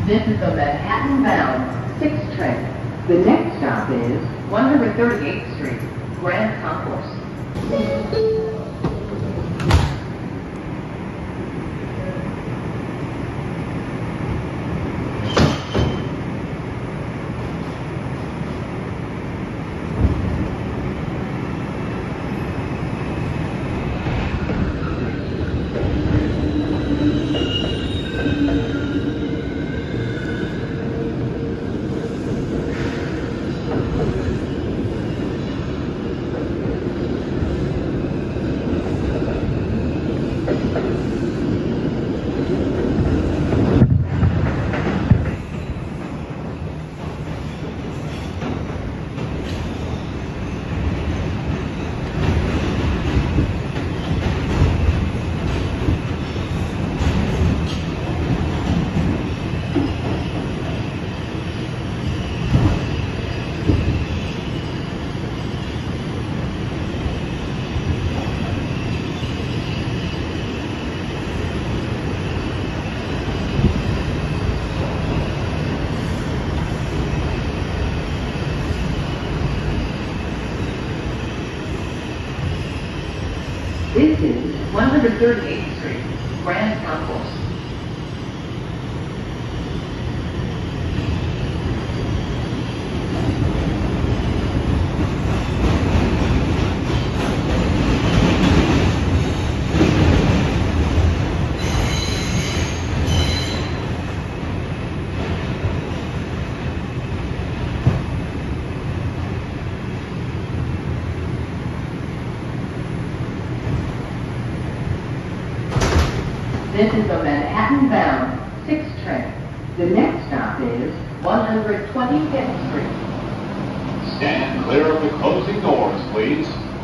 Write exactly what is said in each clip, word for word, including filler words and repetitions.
This is a Manhattan-bound six train. The next stop is one thirty-eighth Street, Grand Concourse. This is one thirty-eighth Street, Grand Concourse. This is a Manhattan-bound six train. The next stop is one twenty-fifth Street. Stand clear of the closing doors, please.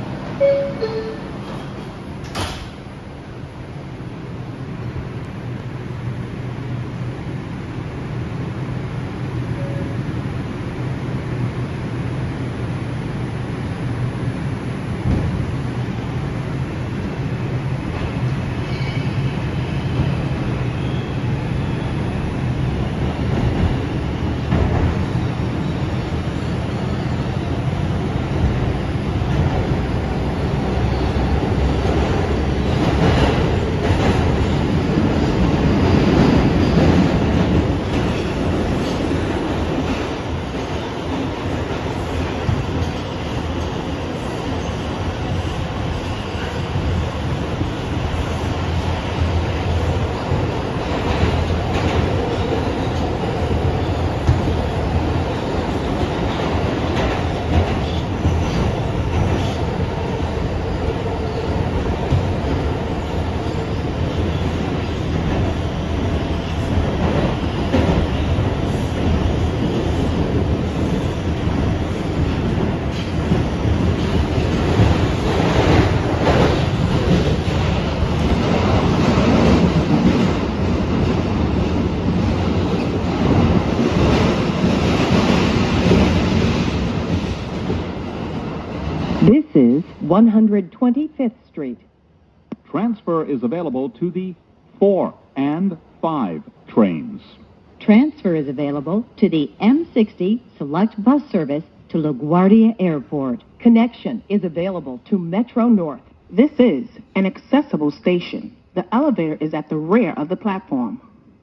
This is one twenty-fifth Street. Transfer is available to the four and five trains. Transfer is available to the M sixty Select Bus Service to LaGuardia Airport. Connection is available to Metro North. This is an accessible station. The elevator is at the rear of the platform.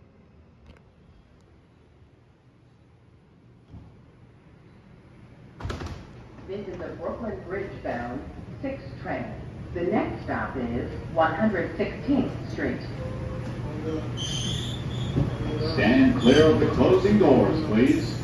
This is a Brooklyn Bridge-bound six train. The next stop is one sixteenth Street. Stand clear of the closing doors, please.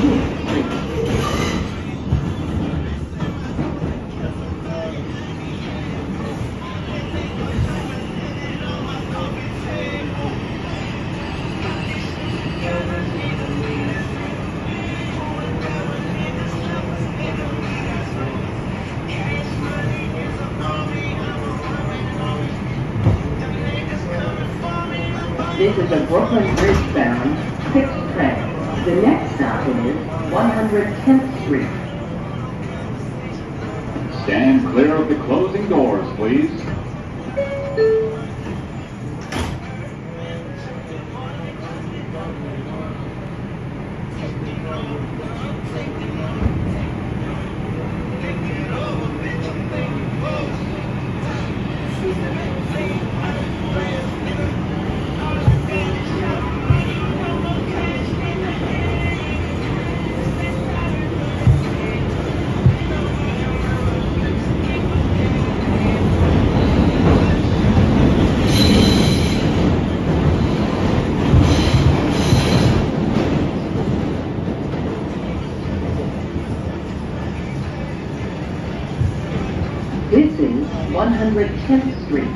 seventeenth Street. This is a Brooklyn Bridge bound six train. The next stop is one hundred tenth Street. Stand clear of the closing doors, please. This is one hundred tenth Street.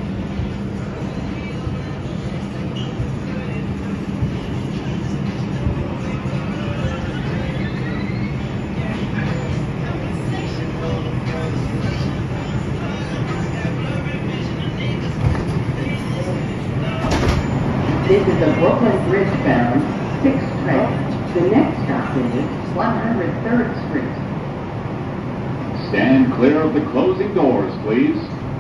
This is a Brooklyn Bridge bound six train. The next stop is one hundred third Street. Stand clear of the closing doors, please.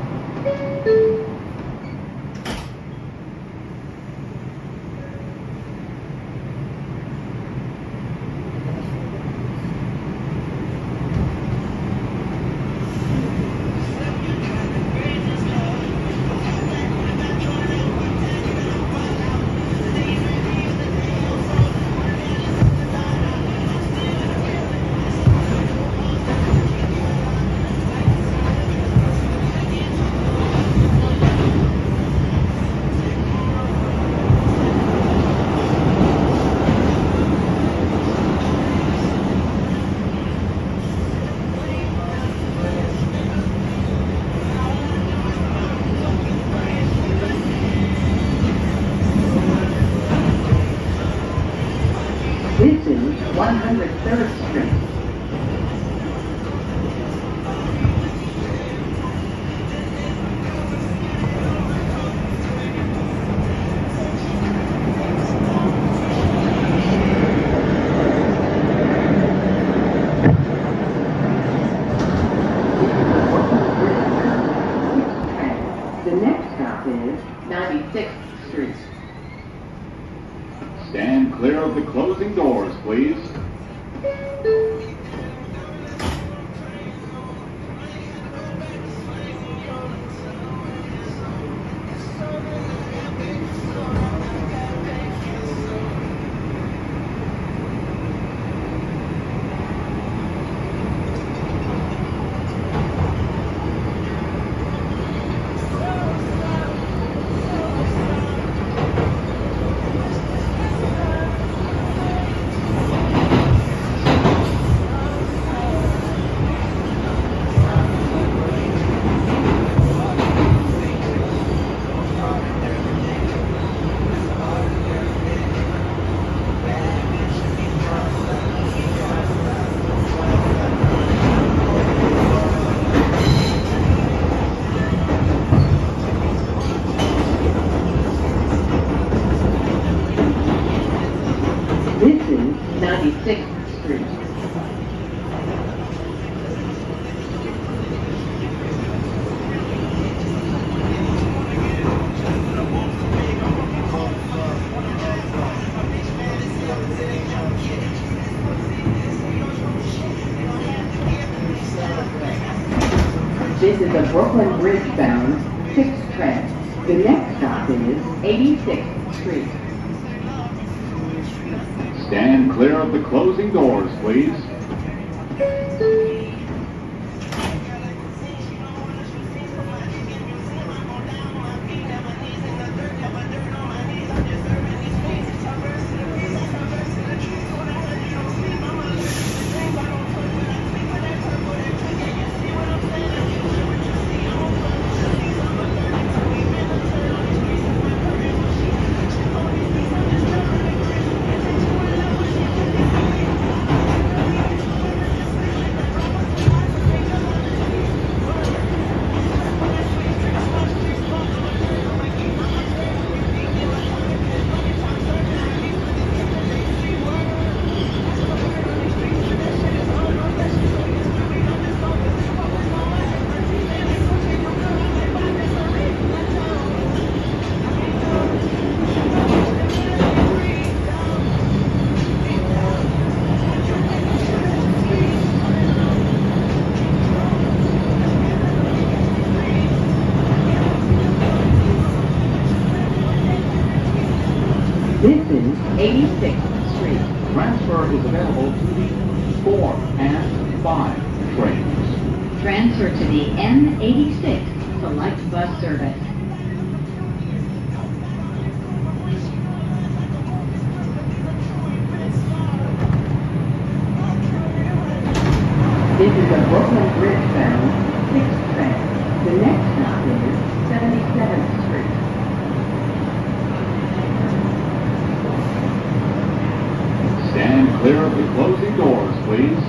This is one hundred third Street. The next stop is ninety-sixth Street. Stand clear of the closing doors, please. ninety-sixth Street. This is a Brooklyn Bridge bound six train. The next stop is eighty-sixth Street. Stand clear of the closing doors, please. five trains. Transfer to the M eighty-six Select Bus Service. This is a Brooklyn Bridge bound six train. The next stop is seventy-seventh Street. Stand clear of the closing doors, please.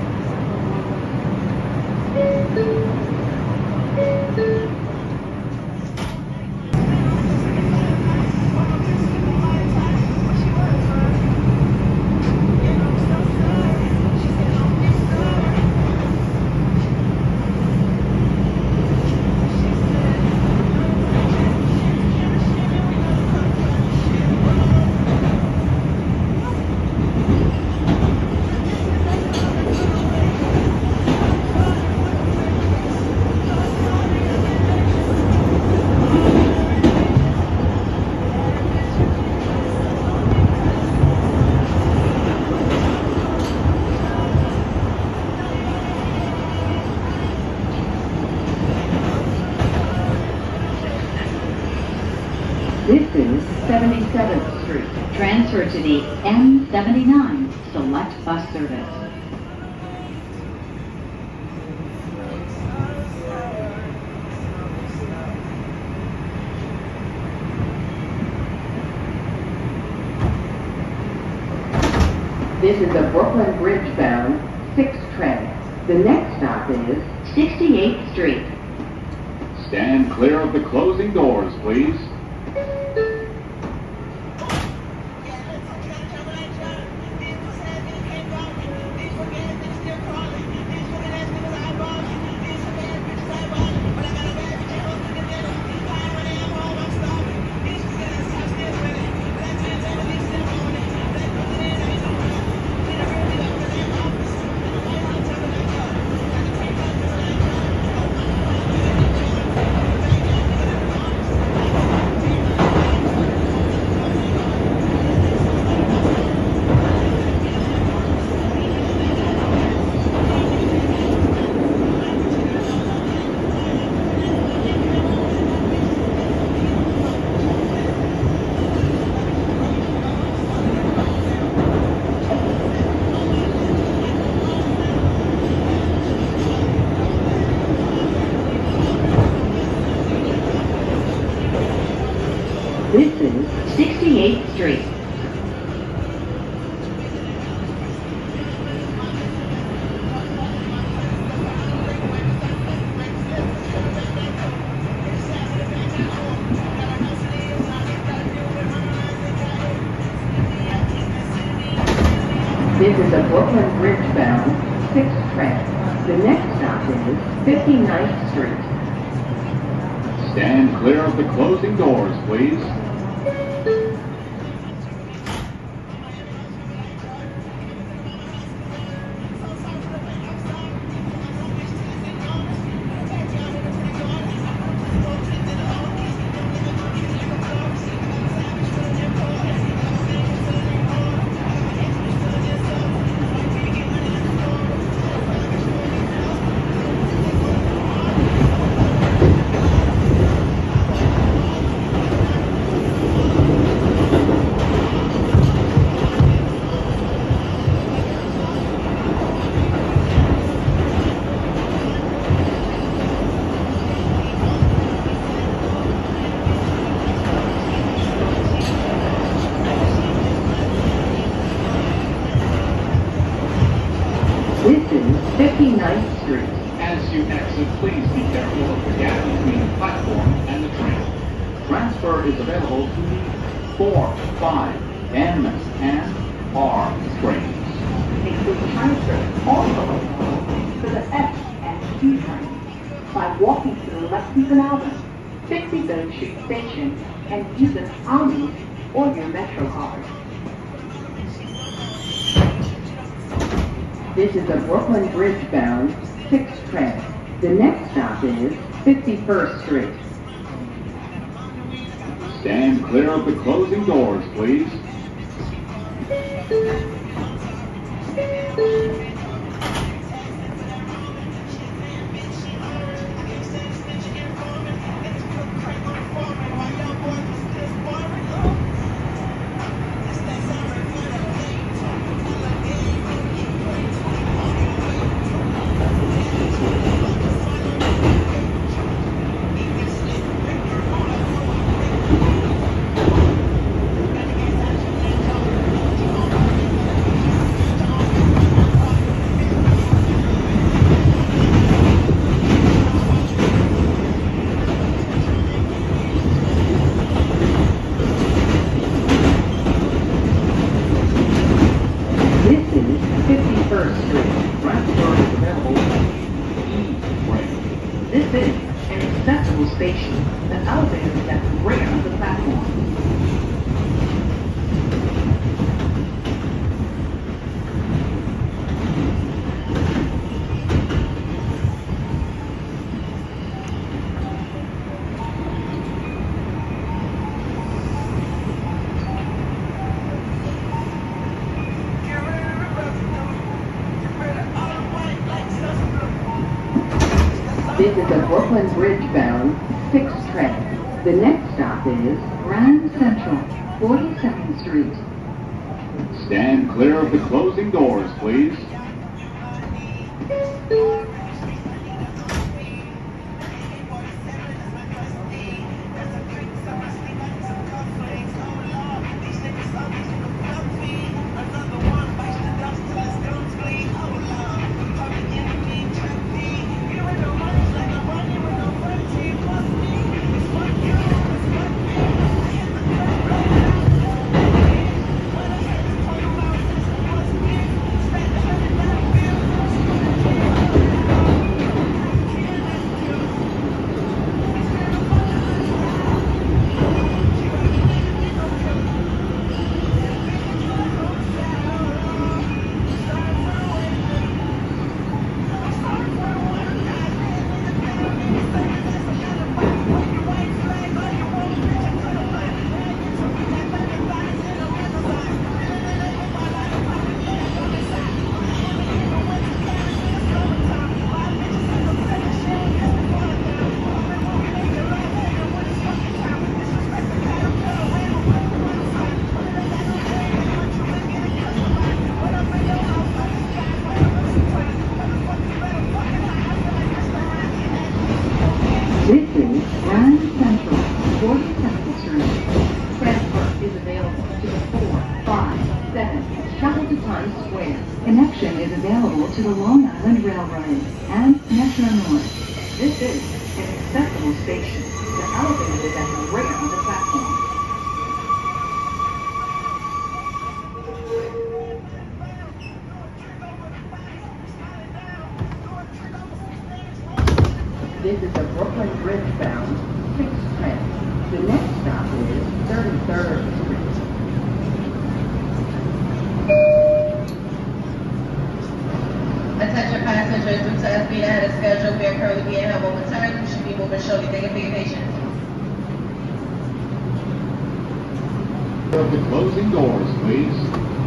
This is seventy-seventh Street. Transfer to the M seventy-nine Select Bus Service. This is a Brooklyn Bridge bound six train. The next stop is sixty-eighth Street. Stand clear of the closing doors, please. This is sixty-eighth Street. This is a Brooklyn Bridge bound six train. The next stop is fifty-ninth Street. Stand clear of the closing doors, please. This is fifty-ninth Street. As you exit, please be careful of the gap between the platform and the train. Transfer is available to the four, five, M, and R trains. Include transfer also to the S and T train by walking to the Lexington Avenue, sixty-third Street Station, and using Omni or your Metro card. This is a Brooklyn Bridge bound six train. The next stop is fifty-first Street. Stand clear of the closing doors, please. thirty-first Street. Transfer is available to the E train. This is an accessible station. The elevator is at the rear of the platform. This is a Brooklyn Bridge-bound six train. The next stop is Grand Central, forty-second Street. Stand clear of the closing doors, please. Connection is available to the Long Island Railroad and Metro North. This is an accessible station. The elevator is at the rear of the platform. This is a Brooklyn Bridge-bound six train. The next stop is thirty-third Street. Attention passengers, due to us being ahead of schedule, we are currently being held momentarily. We should be moving shortly. Thank you for your patience. Of the closing doors, please.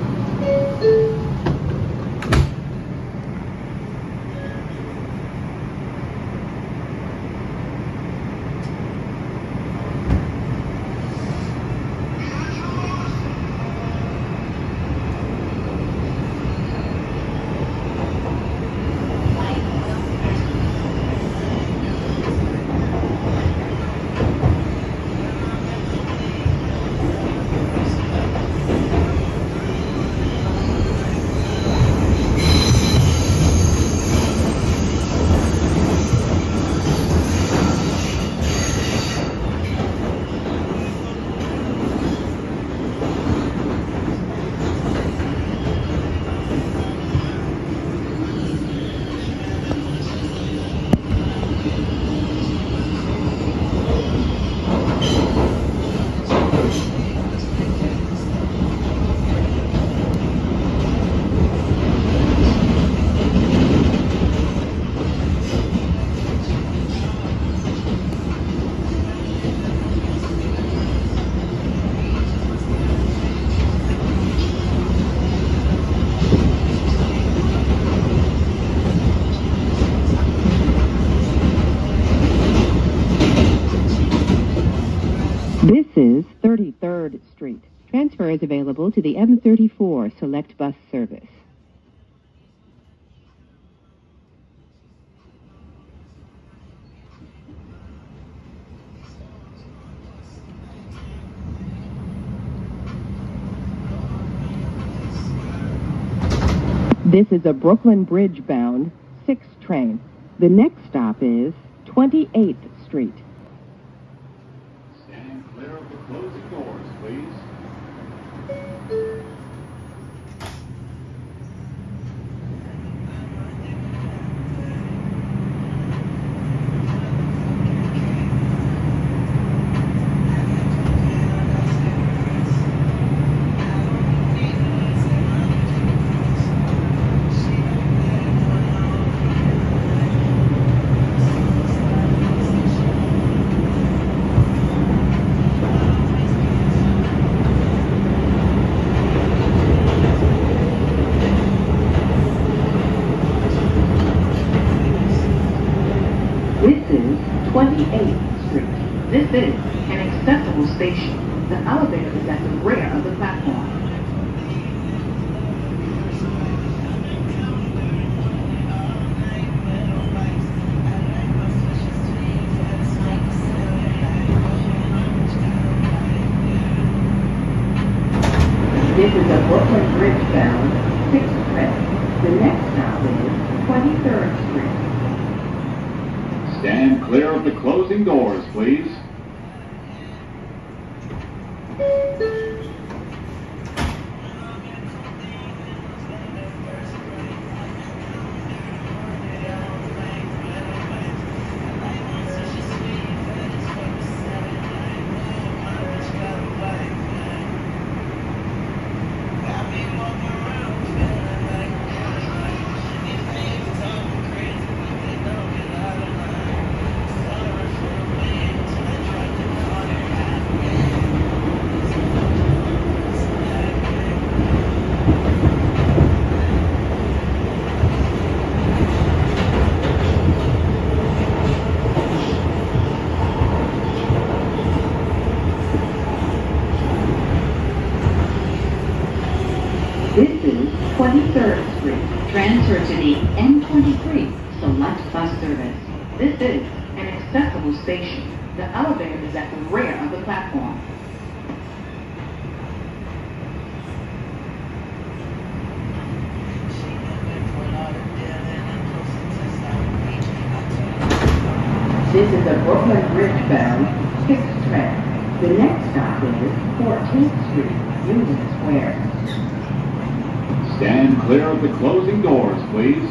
This is thirty-third Street. Transfer is available to the M thirty-four Select Bus Service. This is a Brooklyn Bridge-bound six train. The next stop is twenty-eighth Street. Stand clear of the closing doors, please. twenty-eighth Street. This is an accessible station. The elevator is at the rear of the platform. This is a Brooklyn Bridge bound sixth train. The next stop is twenty-third Street. Stand clear of the closing doors, please. twenty-third Street. Transfer to the N twenty-three Select Bus Service. This is an accessible station. The elevator is at the rear of the platform. This is a Brooklyn Bridge bound sixth train. The next stop is fourteenth Street, Union Square. Stand clear of the closing doors, please.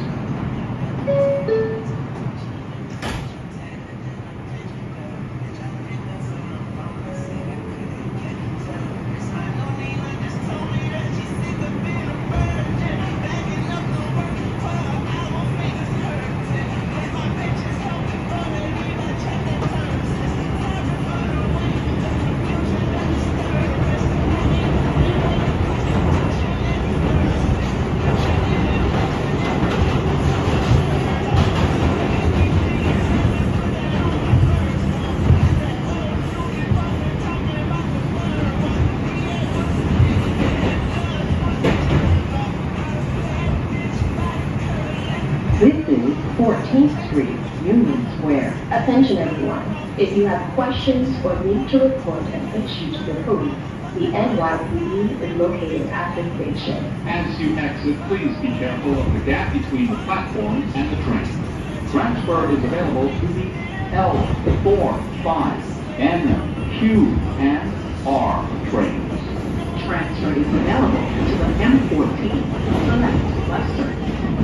fourteenth Street, Union Square. Attention everyone. If you have questions or need to report an issue to the police, the N Y P D is located at the station. As you exit, please be careful of the gap between the platform and the train. Transfer is available to the L, four, five, N, Q, and R trains. Transfer is available to the M fourteen Select Bus Service.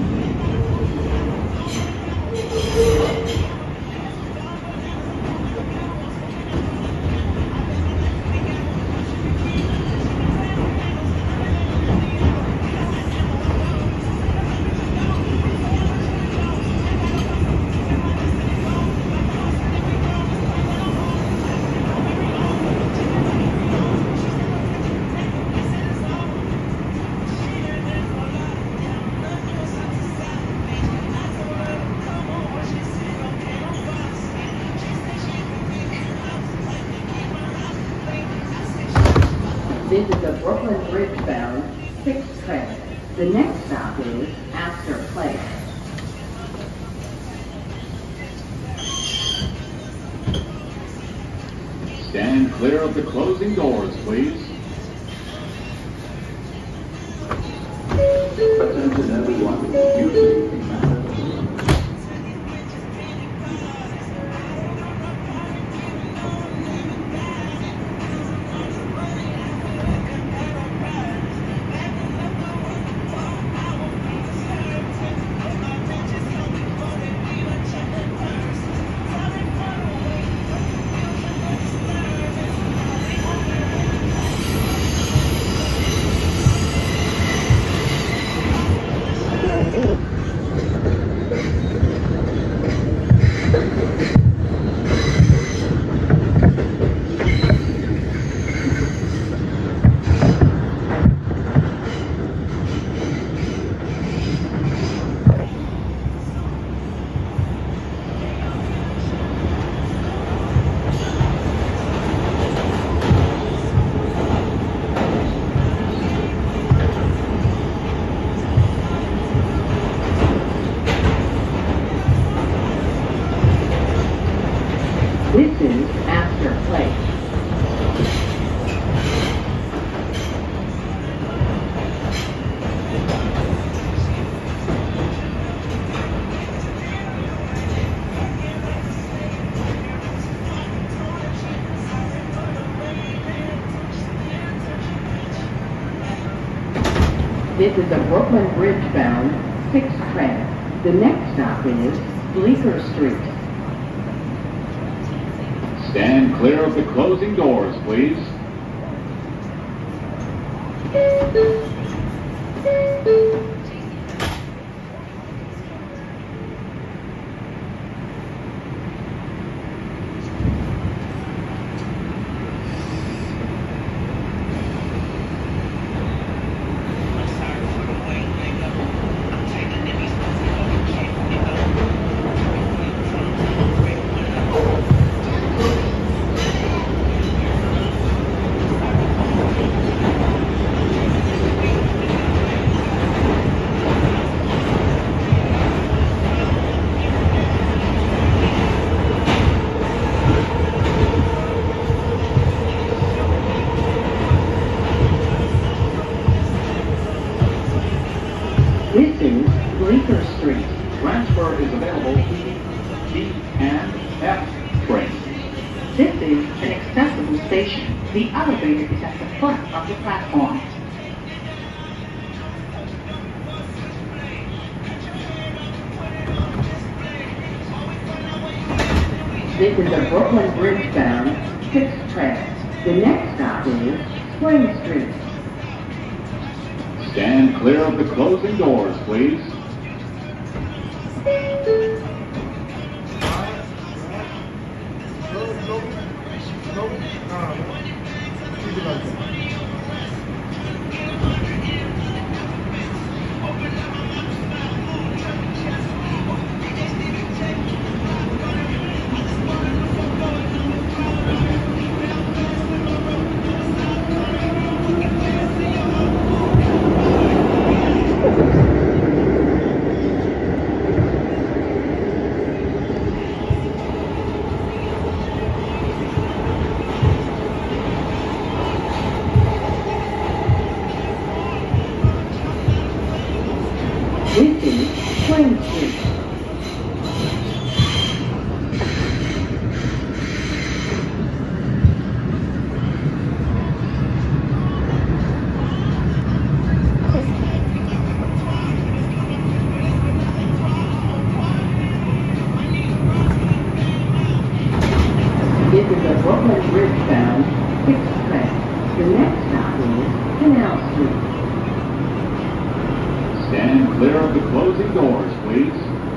This is a Brooklyn Bridge bound sixth train. The next stop is Astor Place. Stand clear of the closing doors, please. Attention everyone. Music. This is a Brooklyn Bridge-bound six train. The next stop is Bleecker Street. Stand clear of the closing doors, please. This is Bleecker Street. Transfer is available to D and F trains. This is an accessible station. The elevator is at the front of the platform. This is a Brooklyn Bridge-bound six train. The next stop is Spring Street. Stand clear of the closing doors, please. This is Spring Street. This is a Brooklyn Bridge-bound six train. The next stop is Canal Street. Stand clear of the closing doors, please.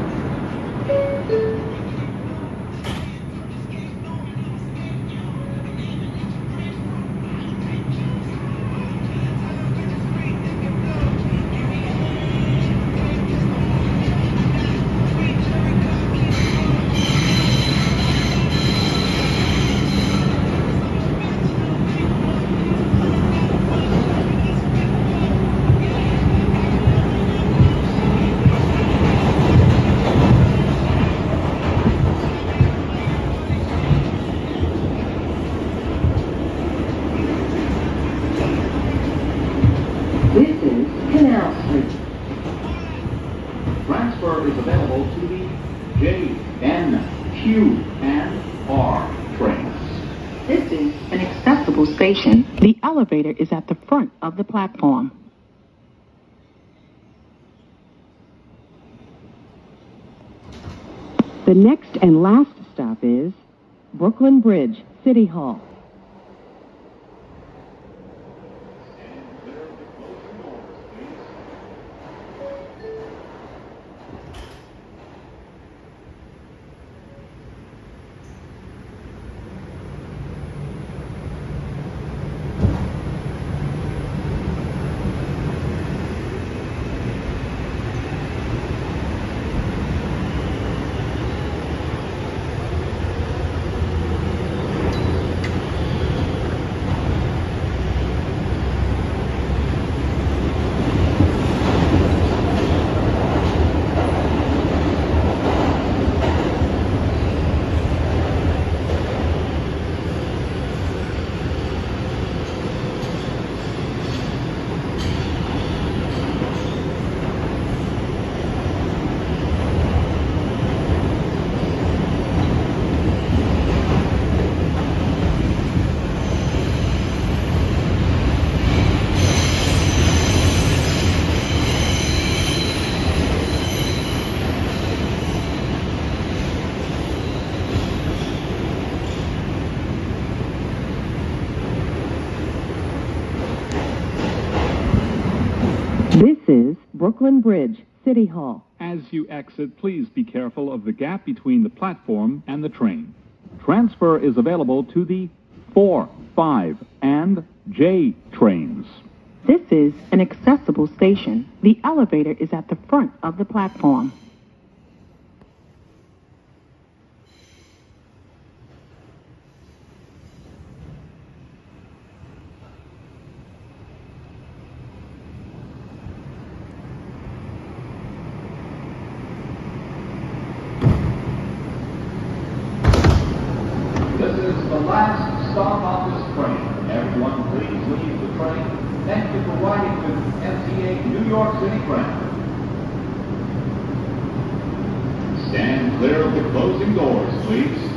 This is Canal Street. Transfer is available to the J, N, Q, and R trains. This is An accessible station. The elevator is at the front of the platform. The next and last stop is Brooklyn Bridge, City Hall. Brooklyn Bridge, City Hall. As you exit, please be careful of the gap between the platform and the train. Transfer is available to the four, five, and J trains. This is an accessible station. The elevator is at the front of the platform. This is the last stop on this train. Everyone, please leave the train. Thank you for riding with M T A New York City Grand. Stand clear of the closing doors, please.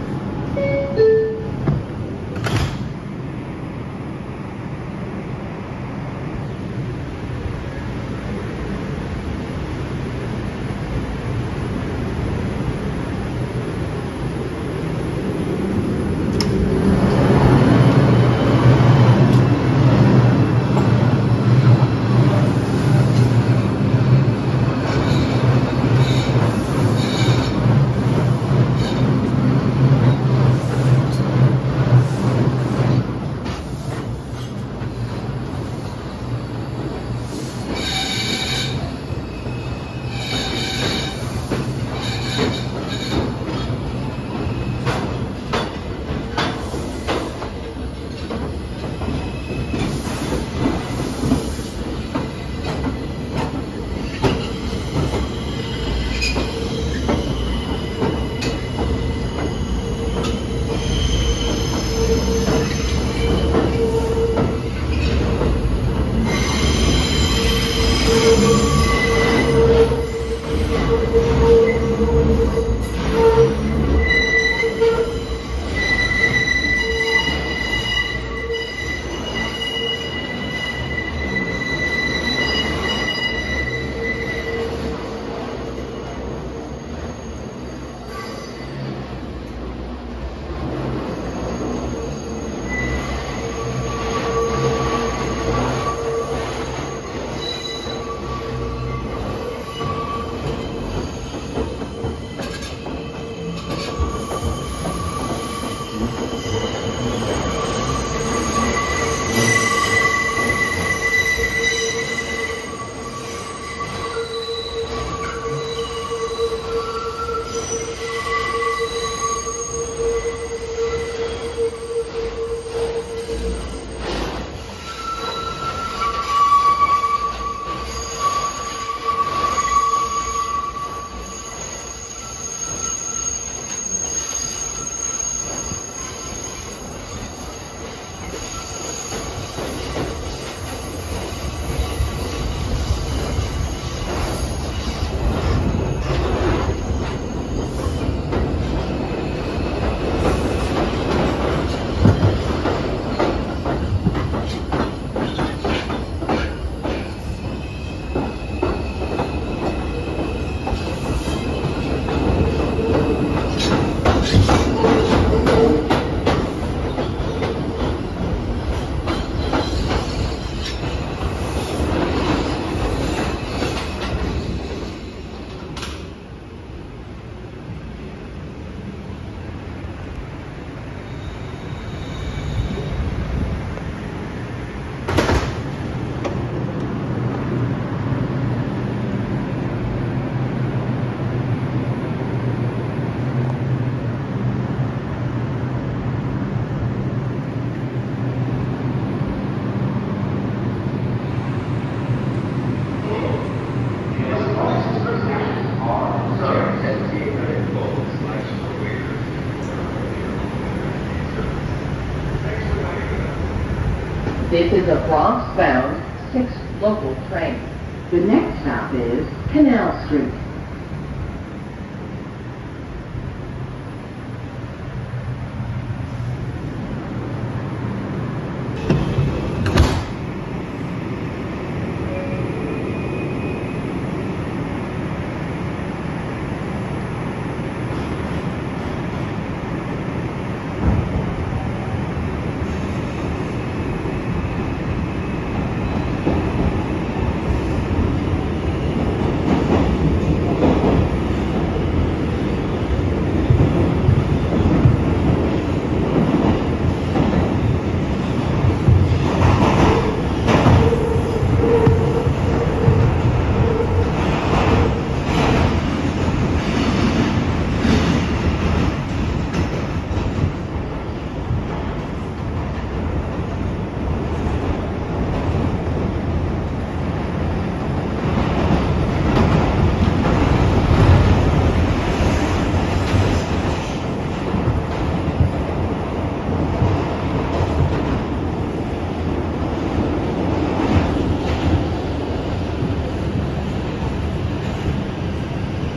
This is a Bronx-bound six local train. The next stop is Canal Street.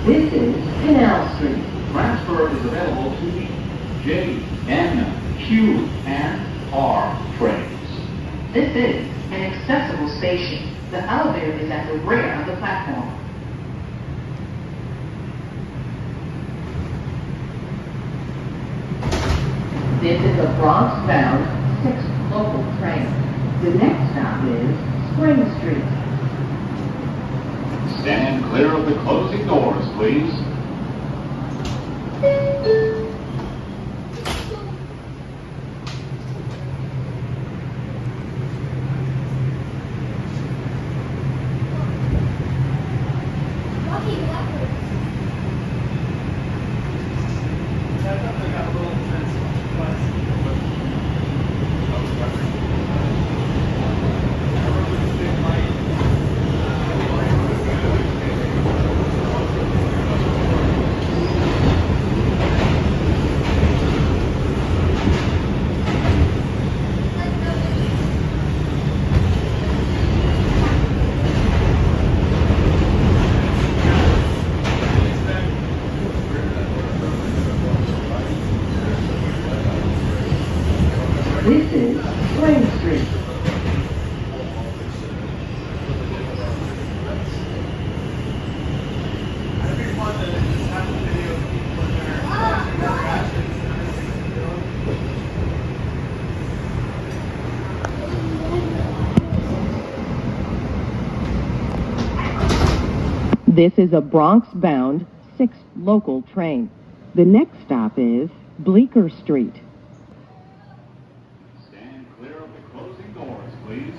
This is Canal Street. Transfer is available to the J, N, Q, and R trains. This is an accessible station. The elevator is at the rear of the platform. This is a Bronx-bound six local train. The next stop is Spring Street. Stand clear of the closing doors, please. This is Spring Street. This is a Bronx-bound six local train. The next stop is Bleecker Street. Stand clear of the closing doors, please.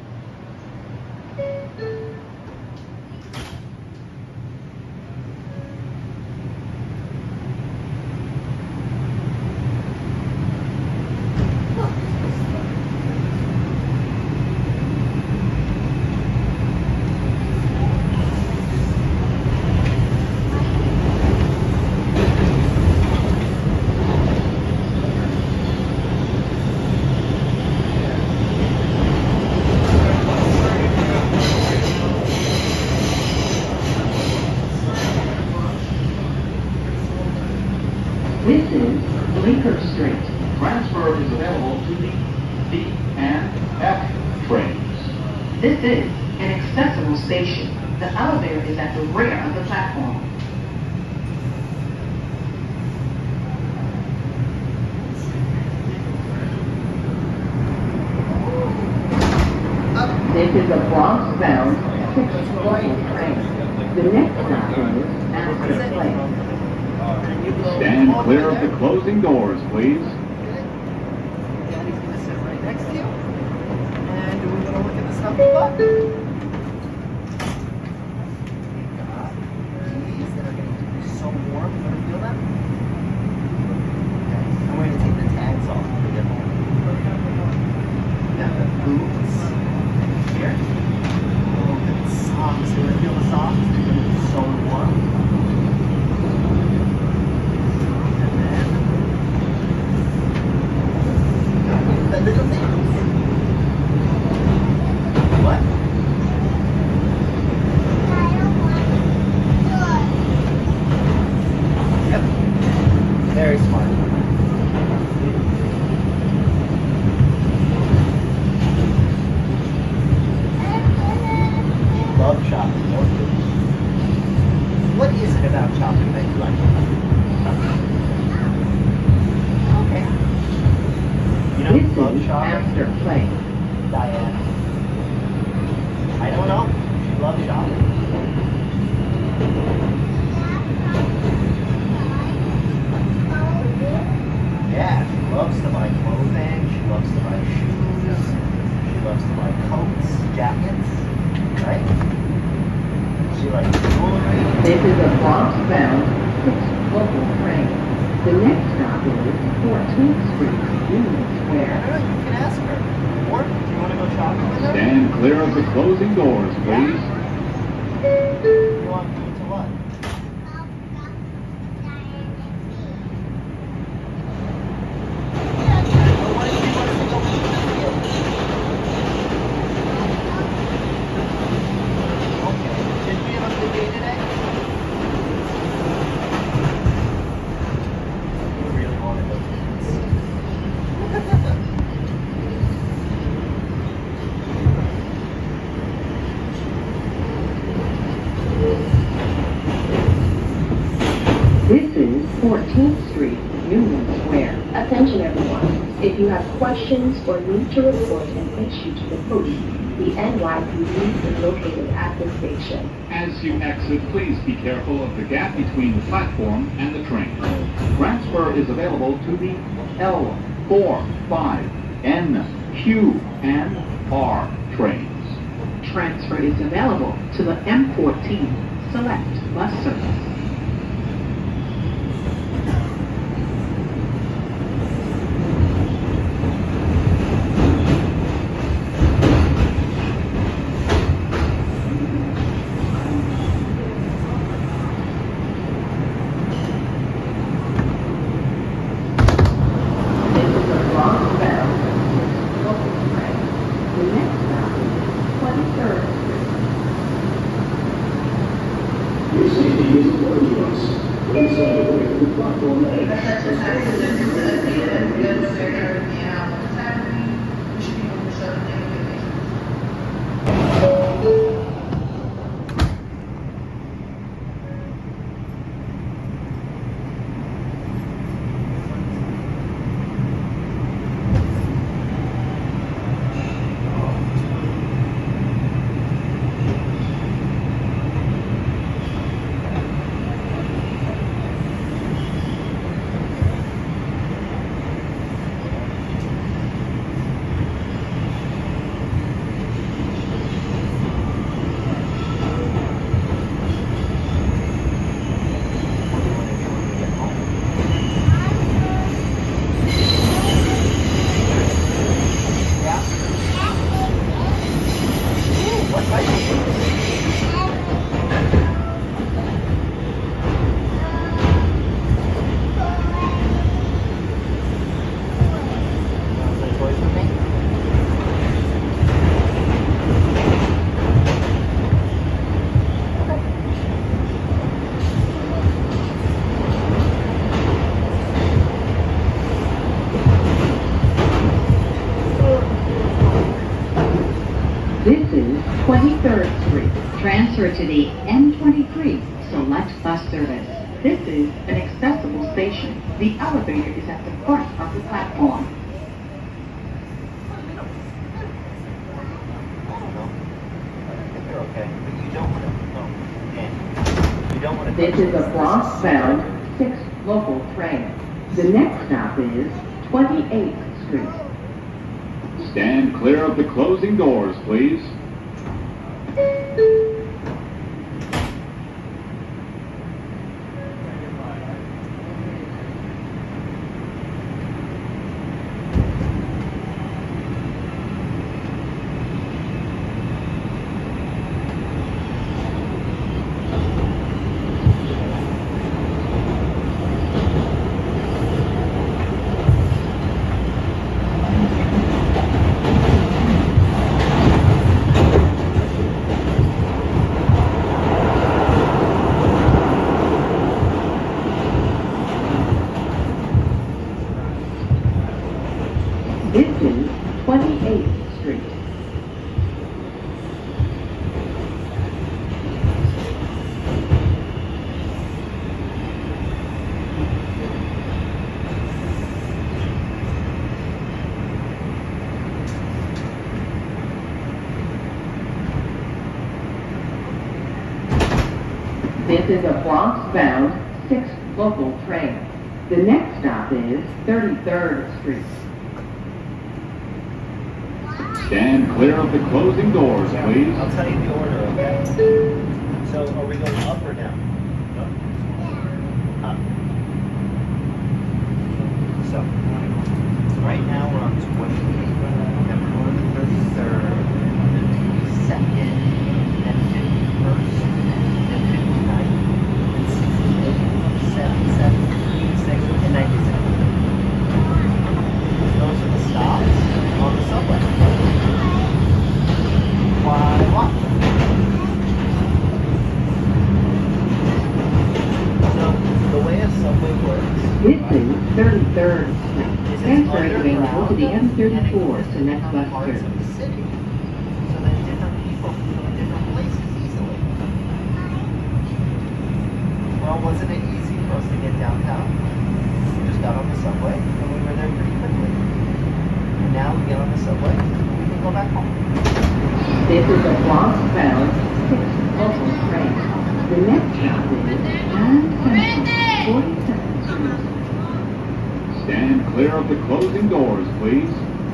This is Bleecker Street. Transfer is available to the D and F trains. This is an accessible station. The elevator is at the rear of the platform. This is a Bronx-bound six local train. The next stop is Astor Place. Stand clear of the closing doors, please. Daddy's gonna sit right next to you. And we're gonna look at the stuff you got. We got these that are gonna keep you so warm. You wanna feel them? Okay. I'm going to take the tags off when we get home. Now the boots here. Oh, the socks. You wanna feel the socks? They're gonna be so warm. The little things. What? Yep. Very smart. Love shopping, don't you? What is it about shopping that you like? Okay. You know, This love is shopping. Astor Place. Diane. I don't know. She loves shopping. Yeah, she loves to buy clothing. She loves to buy shoes. She loves to buy coats, jackets. Right? She likes jewelry. This is a Bronx-bound six local train. The next stop is fourteenth Street, Union I Square. don't know. You can ask her. Or, do you want to go shopping with her? Stand clear of the closing doors, please. You want to go to what? Okay. Did we have a good day today? This is fourteenth Street, Union Square. Attention everyone. If you have questions or need to report an issue to the police, the N Y P D is located at the station. As you exit, please be careful of the gap between the platform and the train. Transfer is available to the L, four, five, N, Q, and R trains. Transfer is available to the M fourteen Select Bus Service. twenty-third Street. Transfer to the M twenty-three Select Bus Service. This is an accessible station. The elevator is at the front of the platform. Okay, but you don't want to, no, okay. You don't want to. This is a Bronx-bound six local train. The next stop is twenty-eighth Street. Stand clear of the closing doors, please. This is twenty-eighth Street. This is a Bronx-bound six local train. The next stop is thirty-third Street. Stand clear of the closing doors, please. I'll tell you the order, okay? So, are we going up or down? Up. So, so right now we're on twenty-eight, then we're going to the thirty-third, then fifty-second, then fifty-first, then fifty-ninth, then sixty-eight, seventy-seven, eighty-six, and ninety-seven. Those are the stops on the subway. Why what? So, the way a subway works... This is thirty-third Street. Transfer is available to the M thirty-four Select Bus Service. Service. So that different people can go to different places easily. Well, wasn't it easy? supposed to get downtown. We just got on the subway, and we were there pretty quickly. And now we get on the subway, and we can go back home. This is a Bronx-bound six local train. The next stop is Grand Central, forty-seventh Street. Stand clear of the closing doors, please.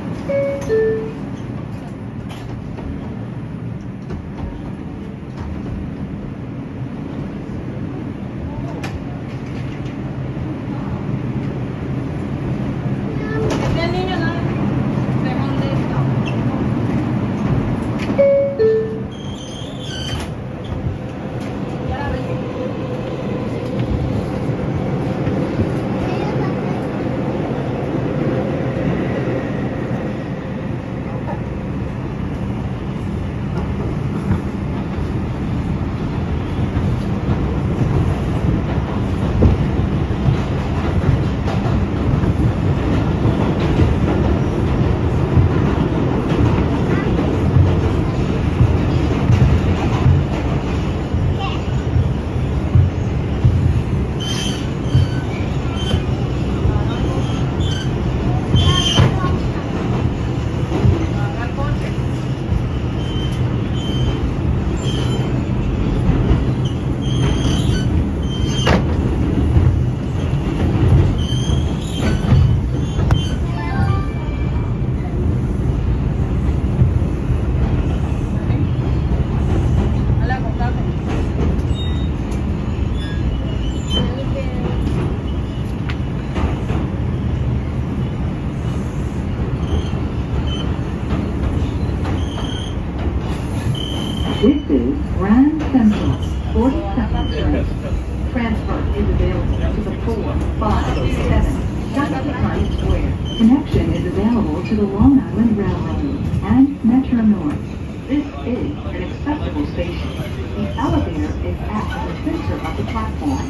This is Grand Central, forty-second Street. Transfer is available to the four, five, seven, south of Times Square. Connection is available to the Long Island Railroad and Metro North. This is an accessible station. The elevator is at the center of the platform.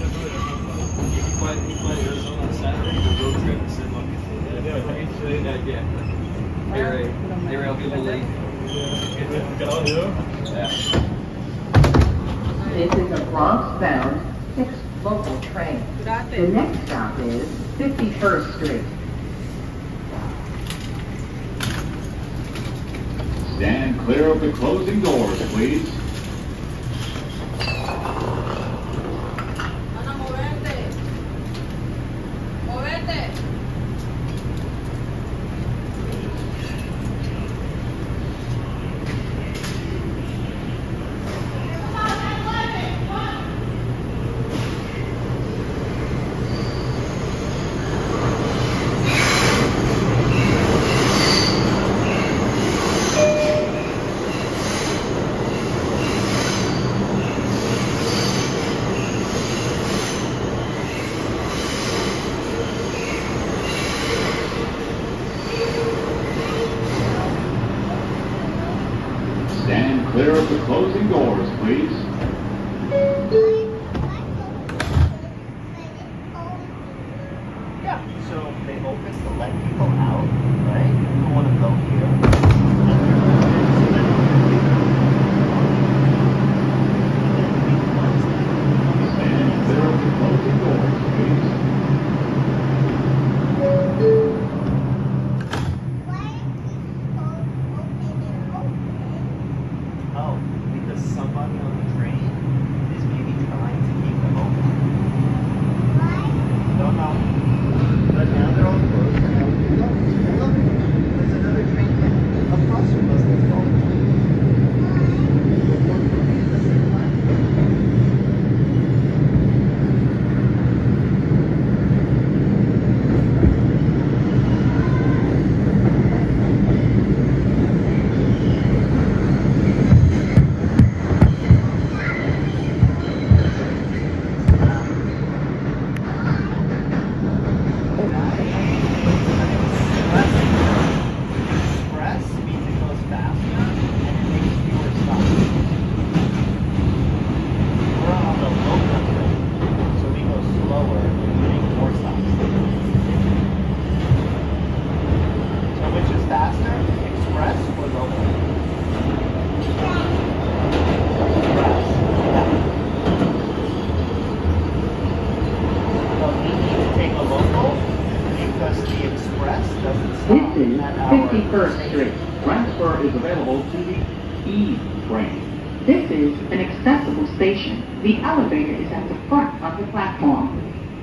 This is a Bronx-bound six local train. The next stop is fifty-first Street. Stand clear of the closing doors, please. Stand clear of the closing doors, please. Yeah, so they open to let people out, right? You want to go here. Stand clear of the closing doors, please. Oh, because somebody on the train is maybe trying to keep them open. Don't know. But now they're all closed. There's another train This is fifty-first Street. Transfer is available to the E train. This is an accessible station. The elevator is at the front of the platform.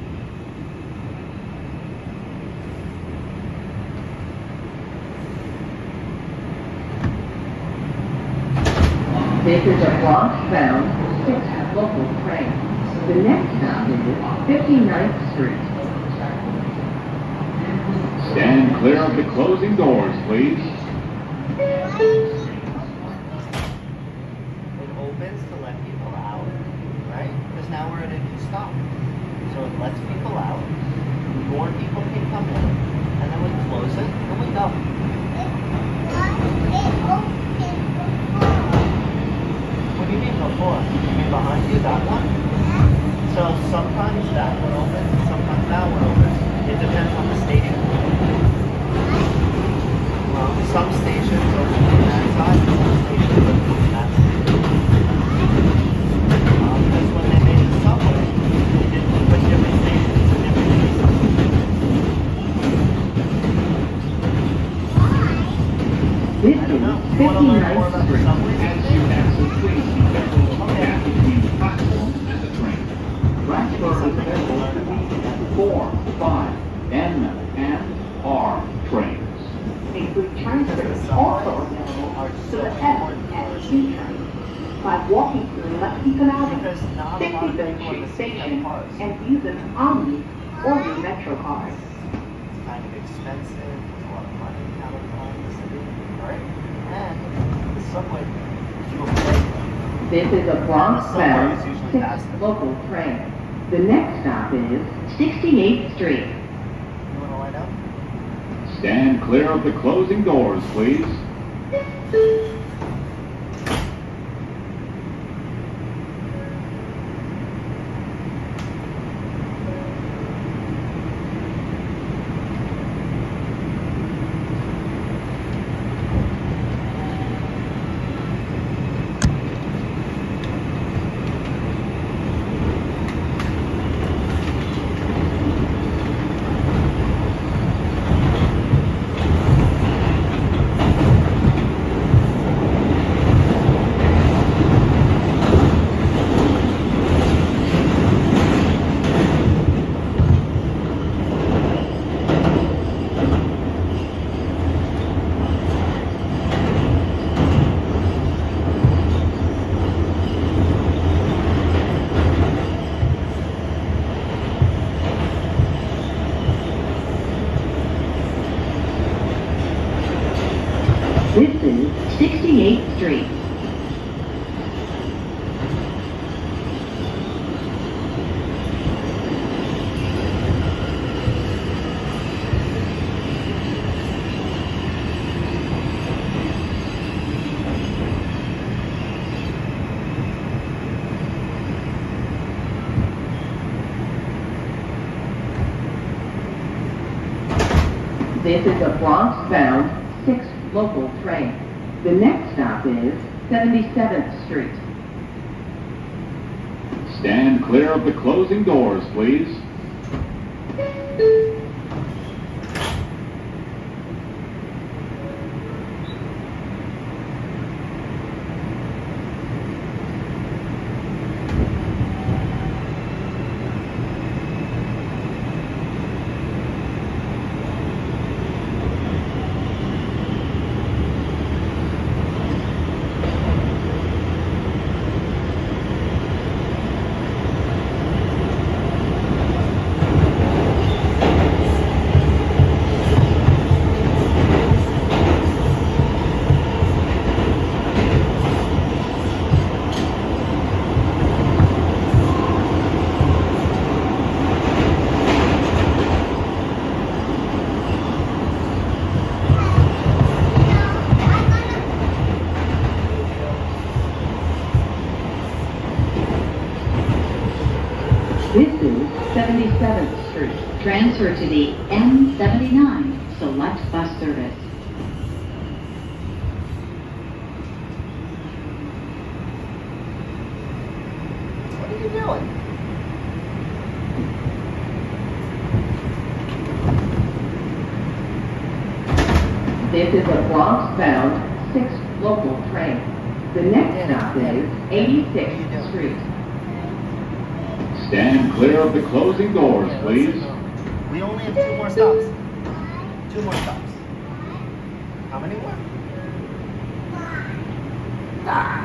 This is a Bronx-bound six local train. The next stop is fifty-ninth Street. Stand clear of the closing doors, please. It opens to let people out, right? Because now we're at a new stop. So it lets people out, more people can come in, and then we close it, and we go. What do you mean before? You mean behind you, that one? So sometimes that one opens, sometimes that one opens. It depends on the station. Well, some stations open from that side, some stations open from that side. Um, because when they made the subway, they did put different stations in different places. This I don't know. is You want to learn more about the fifty-ninth subway? As you exit, please be careful of the gap between the platform and the train. Transfer is available to the four, five, N, and R trains. A free transfer is also available to the F and T train by walking through Lexington Avenue, sixty-third Street Station, and using Omni or your Metro card. It's kind of expensive, it's a lot of money out of the city, right? And the subway is real big. This is a Bronx-bound The subway is usually six faster. local train. The next stop is sixty-eighth Street. You want to line up? Stand clear of the closing doors, please. This is sixty-eighth Street. This is a Bronx-bound six local train. The next stop is seventy-seventh Street. Stand clear of the closing doors, please. This is seventy-seventh Street. Transfer to the M seventy-nine Select Bus Service. What are you doing? This is a Bronx-bound six local train. The next stop is eighty-sixth Street. Stand clear of the closing doors, please. We only have two more stops. Two more stops. How many more? Ah.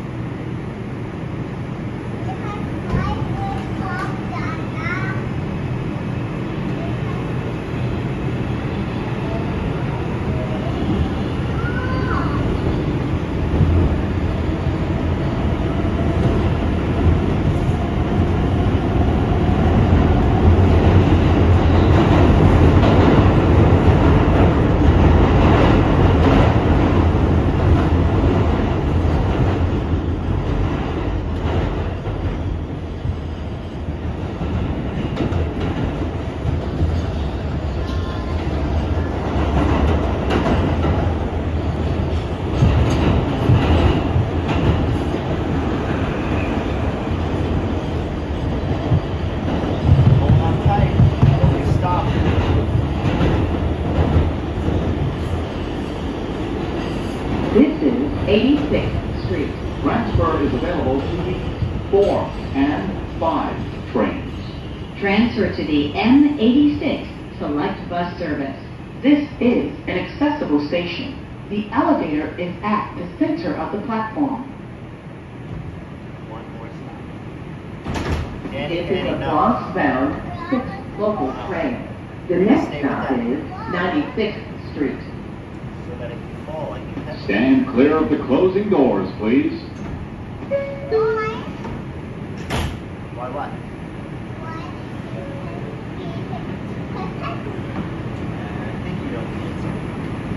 eighty-sixth Street. Transfer is available to the four and five trains. Transfer to the M eighty-six Select Bus Service. This is an accessible station. The elevator is at the center of the platform. One more stop. Danny, This is Danny, a no. Bronx-bound six local train. The next stop is ninety-sixth Street. So that if you fall, I can catch you. Stand clear of the closing doors, please. Why what? I think you don't need something.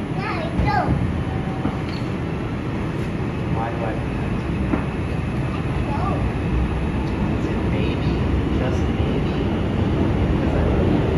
Why do I think that? Is it maybe? Just maybe? Because I love you.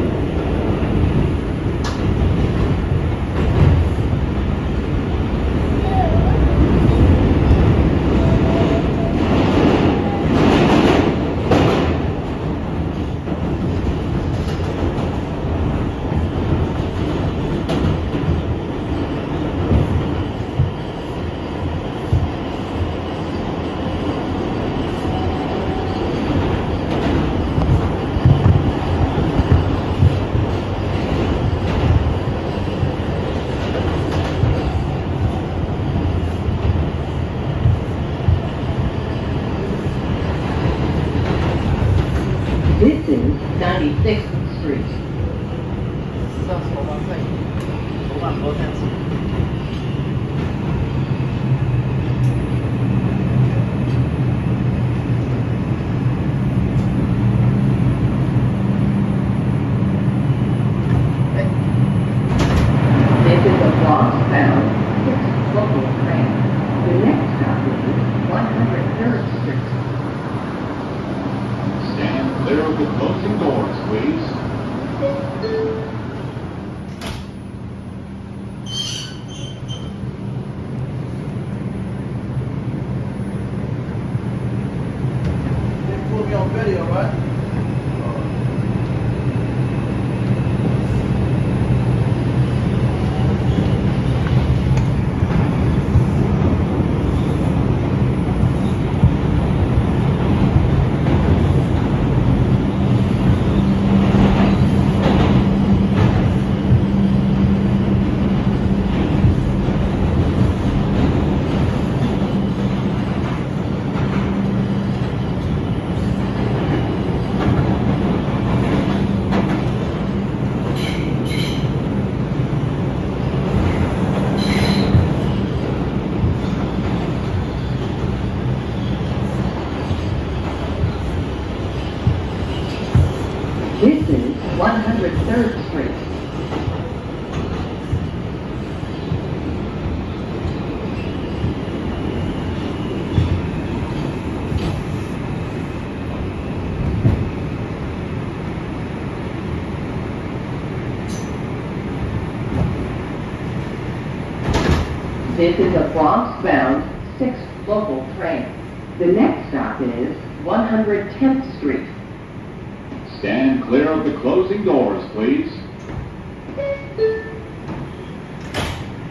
This is ninety-sixth Street. This is us. Hold on tight. Hold on, both hands. Hey. This is a Bronx-bound six local train. The next stop is one hundred third Street. Stand clear of the closing doors, please. They put me on video, right? This is one hundred third Street. This is a Bronx-bound six local train. The next stop is one hundred tenth Street. Stand clear of the closing doors, please.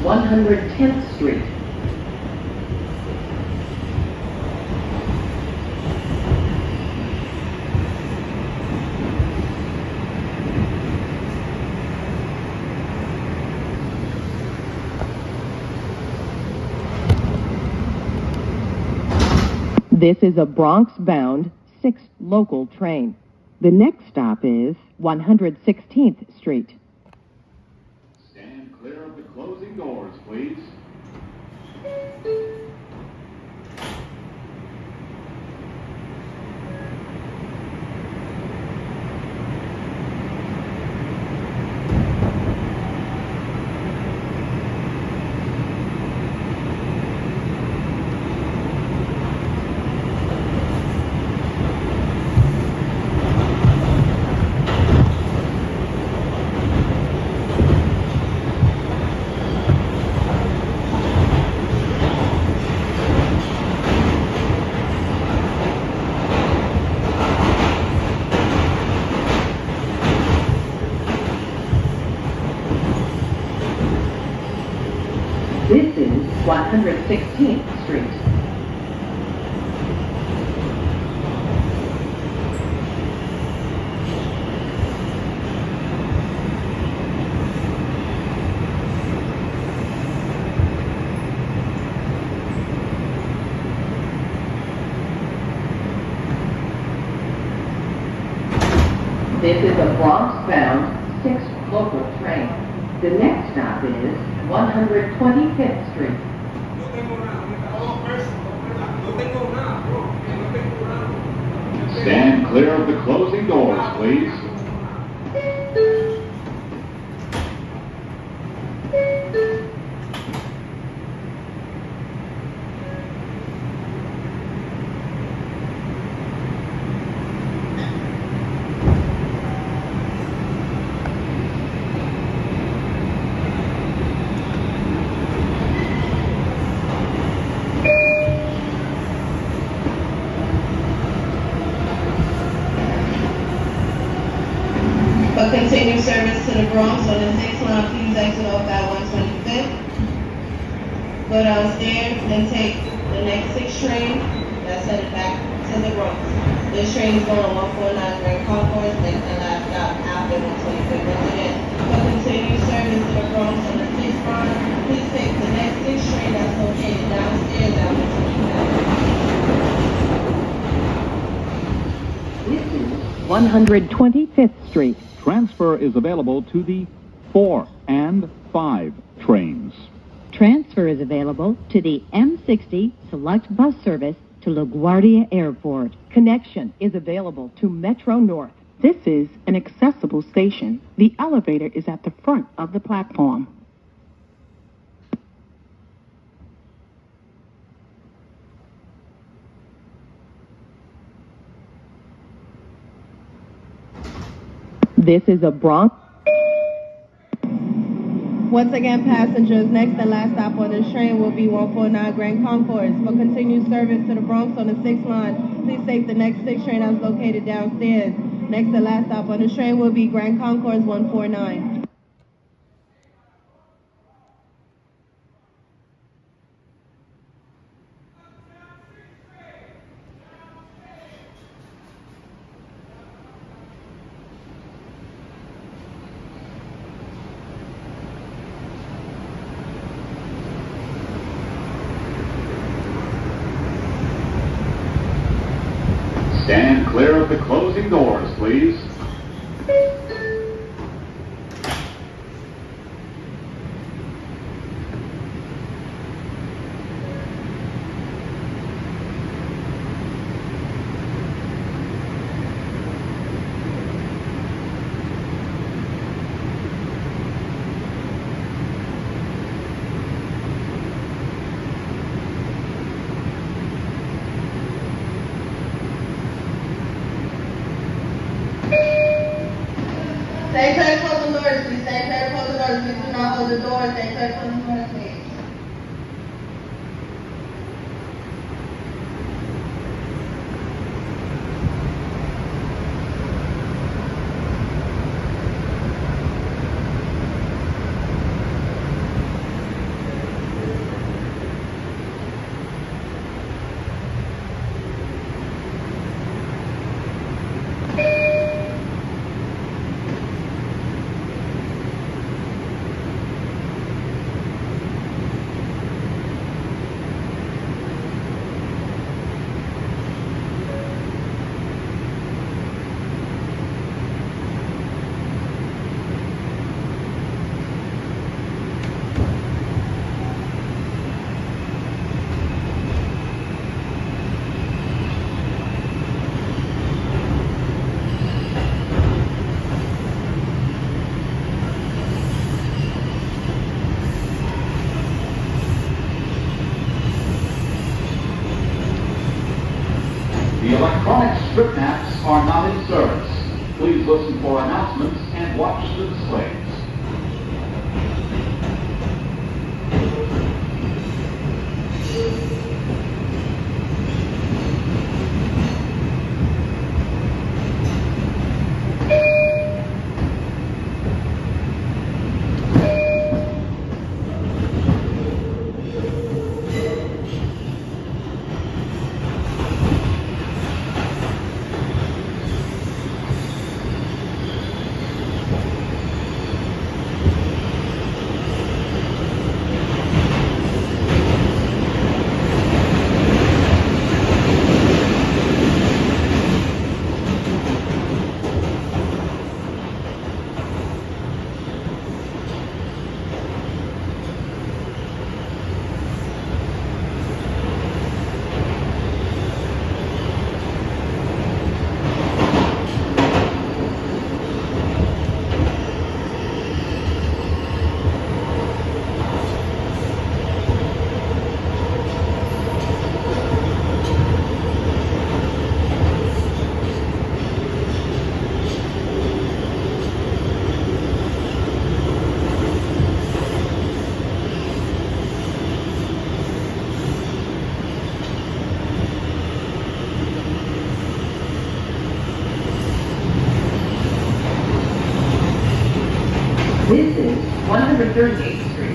one hundred tenth Street. This is a Bronx-bound six local train. The next stop is one hundred sixteenth Street. Stand clear of the closing doors, please. This is one hundred sixteenth Street. This is a Bronx-bound six local train. The next stop is one hundred twenty-fifth Street. Stand clear of the closing doors, please. For continued service to the Bronx on the sixth line, please exit off at one twenty-fifth. Go downstairs, then take the next six train that's headed back to the Bronx. This train is going on one forty-nine Grand Concourse, next and last stop after one twenty-fifth. Once again, for continued service to the Bronx on the sixth line, please take the next six train that's located downstairs at one twenty-fifth. This is one hundred twenty-fifth Street. Transfer is available to the four and five trains. Transfer is available to the M sixty Select Bus Service to LaGuardia Airport. Connection is available to Metro North. This is an accessible station. The elevator is at the front of the platform. This is a Bronx. Once again, passengers, next and last stop on this train will be one forty-nine Grand Concourse. For continued service to the Bronx on the sixth line, please take the next six train that's located downstairs. Next and last stop on this train will be Grand Concourse one forty-nine. Stand clear of the closing doors, please. Stay clear, close the doors, please. Stay clear, close the doors. Please do not hold the doors. Stay clear, close the doors, please. tracks are not in service. Please listen for announcements and watch the displays. This is one thirty-eighth Street.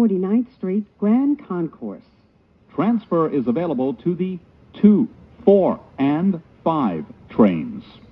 forty-ninth Street Grand Concourse. Transfer is available to the two, four, and five trains.